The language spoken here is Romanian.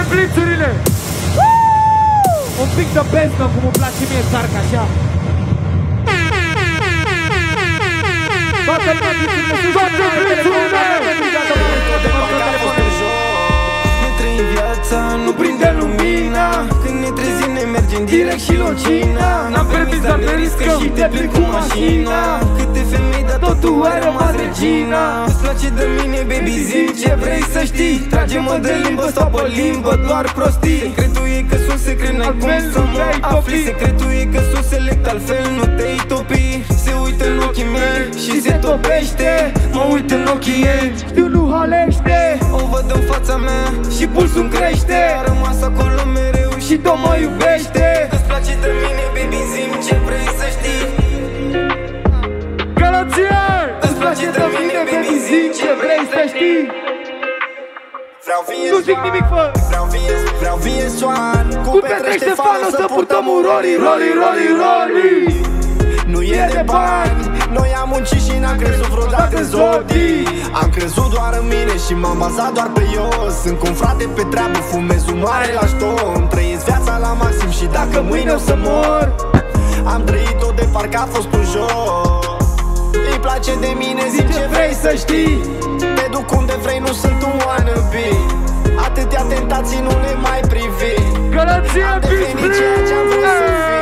blițurile! Un pic de benzină, cum îmi place mie țarca, așa. Toată lumea blițurile, toate blițurile! Ne trăim viața, nu prinde lumina. Când ne trezim ne mergem direct și locina. N-am permis dar ne riscă și te plec cu mașina. Câte femei, dar tot tu ai rămas regina. Îți place de mine, baby, zi ce vrei să știi. Trage-mă de limbă sau pe limbă, doar prostii. Secretul e că sunt secret, n-ai cum să mă afli. Secretul e că sunt select, altfel nu te-ai topi. Se uită în ochii mei și se topește. Mă uit în ochii ei, știu nu halește. O văd în fața mea și pulsul crește. A rămas acolo mereu și tot mă iubește. Îți place de mine, baby, zi-mi ce vrei să știi. Garanție! Îți place de mine, baby, zi-mi ce vrei să știi. Nu zic nimic, fă! Vreau vie soan cu Petre Ștefano să purtăm un roli. Nu e de bani, noi am muncit și n-am crezut vreodată în zodii. Am crezut doar în mine și m-am bazat doar pe eu. Sunt cu un frate pe treabă, fumez un mare la șton. Trăiesc viața la maxim și dacă mâine o să mor, am trăit-o de parcă a fost un joc. Îi place de mine, zi ce vrei să știi. Te duc unde vrei, nu sunt un wannabe. Atâtea tentații nu le mai privi. Garanție, am devenit ceea ce am vrut să fii.